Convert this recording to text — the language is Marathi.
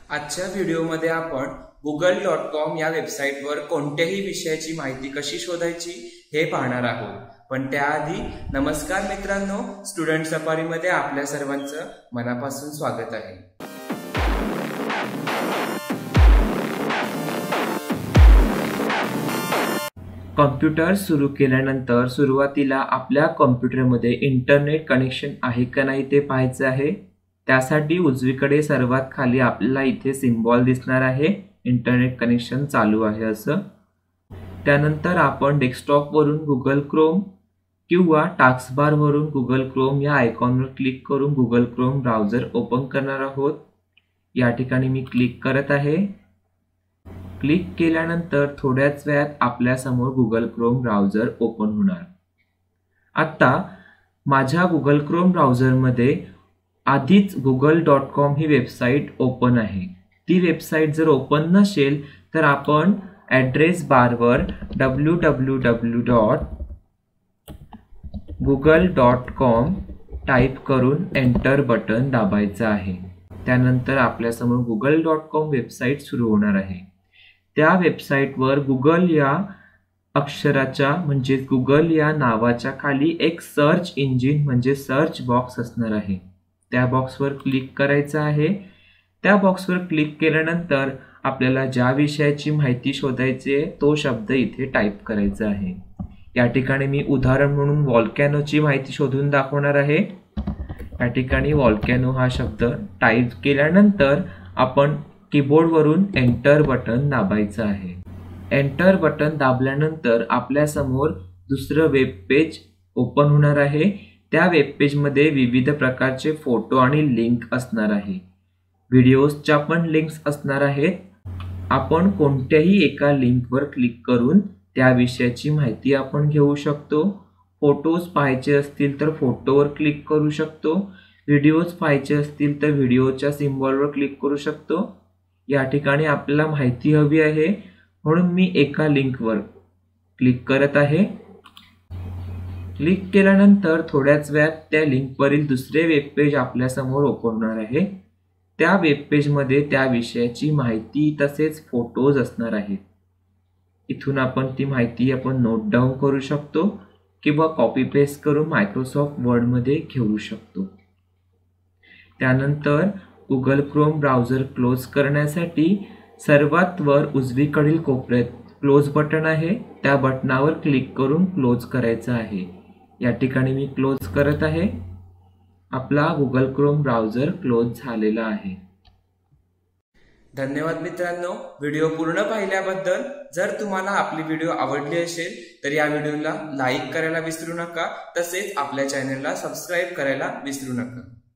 आजच्या व्हिडिओमध्ये आपण google.com या वेबसाईटवर कोणत्याही विषयाची माहिती कशी शोधायची हे पाहणार आहोत। पण त्याआधी नमस्कार मित्रांनो, स्टुडंट सफारीमध्ये आपल्या सर्वांचं मनापासून स्वागत आहे। कॉम्प्युटर सुरू केल्यानंतर सुरुवातीला आपल्या कॉम्प्युटरमध्ये इंटरनेट कनेक्शन आहे का नाही ते पाहायचे आहे। त्यासाठी उजवीकडे सर्वात खाली आपल्याला इथे सिम्बॉल दिसणार आहे, इंटरनेट कनेक्शन चालू आहे असं। त्यानंतर आपण डेस्कटॉप वरून गुगल क्रोम किंवा टास्कबार वरून गुगल क्रोम या आयकॉनवर क्लिक करून गुगल क्रोम ब्राउझर ओपन करणार आहोत। या ठिकाणी मी क्लिक करत आहे। क्लिक केल्यानंतर थोड्याच वेळात आपल्या समोर गुगल क्रोम ब्राउझर ओपन होणार। आता माझ्या गुगल क्रोम ब्राउझर मध्ये आधीच google.com ही वेबसाईट ओपन आहे। ती वेबसाईट जर ओपन नसेल तर आपण ॲड्रेस बारवर www.google.com टाइप करून एंटर बटन दाबायचं आहे। त्यानंतर आपल्या समोर google.com वेबसाईट सुरू होणार आहे। त्या वेबसाईटवर गुगल या अक्षराच्या म्हणजे गुगल या नावाच्या खाली एक सर्च इंजिन म्हणजे सर्च बॉक्स असणार आहे। त्या बॉक्सवर क्लिक करायचं आहे। त्या बॉक्सवर क्लिक केल्यानंतर आपल्याला ज्या विषयाची माहिती शोधायची आहे तो शब्द इथे टाइप करायचा आहे। या ठिकाणी मी उदाहरण म्हणून व्हॉल्कॅनोची माहिती शोधून दाखवणार आहे। या ठिकाणी व्हॉल्कॅनो हा शब्द टाइप केल्यानंतर आपण कीबोर्डवरून एंटर बटन दाबायचं आहे। एंटर बटन दाबल्यानंतर आपल्या समोर दुसरं वेब पेज ओपन होणार आहे। त्या वेब पेज मध्ये विविध प्रकारचे फोटो आणि लिंक असणार आहे। व्हिडिओजच्या पण लिंक्स असणार आहेत। आपण कोणत्याही एका लिंकवर क्लिक करून त्या विषयाची माहिती आपण घेऊ शकतो। फोटोज पाहायचे असतील तर फोटोवर क्लिक करू शकतो। व्हिडिओज पाहायचे असतील तर व्हिडिओच्या सिम्बॉलवर क्लिक करू शकतो। या ठिकाणी आपल्याला माहिती हवी आहे म्हणून मी एका लिंकवर क्लिक करत आहे। क्लिक केल्यानंतर थोड्याच वेळात त्या लिंकवरील दुसरे वेब पेज आपल्या समोर ओपन होणार आहे। त्या वेब पेज मध्ये त्या विषयाची माहिती तसेच फोटोज असणार आहेत। इथून आपण ती माहिती नोट डाउन करू शकतो किंवा कॉपी पेस्ट करून मायक्रोसॉफ्ट वर्ड मध्ये घेऊ शकतो। त्यानंतर गुगल क्रोम ब्राउझर क्लोज करण्यासाठी सर्वात वर उजवीकडील कोपऱ्यात क्लोज बटन आहे, त्या बटनावर क्लिक करून क्लोज करायचं आहे। या ठिकाणी मी क्लोज करत आहे। आपला गुगल क्रोम ब्राउझर क्लोज झालेला आहे। धन्यवाद मित्रांनो, व्हिडिओ पूर्ण पाहिल्याबद्दल। जर तुम्हाला आपली व्हिडिओ आवडली असेल तर या व्हिडिओला लाईक करायला विसरू नका, तसेच आपल्या चॅनलला सबस्क्राईब करायला विसरू नका।